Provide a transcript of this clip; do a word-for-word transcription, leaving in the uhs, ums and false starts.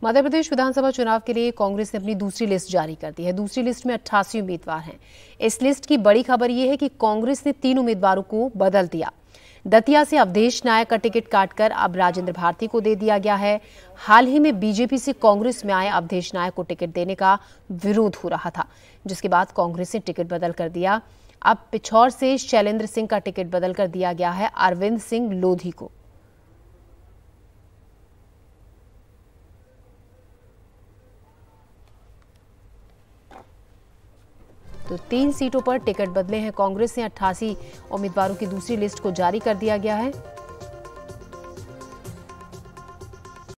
मध्य प्रदेश विधानसभा चुनाव के लिए कांग्रेस ने अपनी दूसरी लिस्ट जारी कर दी है। दूसरी लिस्ट में अट्ठासी उम्मीदवार हैं। इस लिस्ट की बड़ी खबर यह है कि कांग्रेस ने तीन उम्मीदवारों को बदल दिया। दतिया से अवधेश नायक का टिकट काटकर अब राजेंद्र भारती को दे दिया गया है। हाल ही में बीजेपी से कांग्रेस में आए अवधेश नायक को टिकट देने का विरोध हो रहा था, जिसके बाद कांग्रेस ने टिकट बदल कर दिया। अब पिछौर से शैलेंद्र सिंह का टिकट बदल कर दिया गया है अरविंद सिंह लोधी को। तो तीन सीटों पर टिकट बदले हैं कांग्रेस ने। अट्ठासी उम्मीदवारों की दूसरी लिस्ट को जारी कर दिया गया है।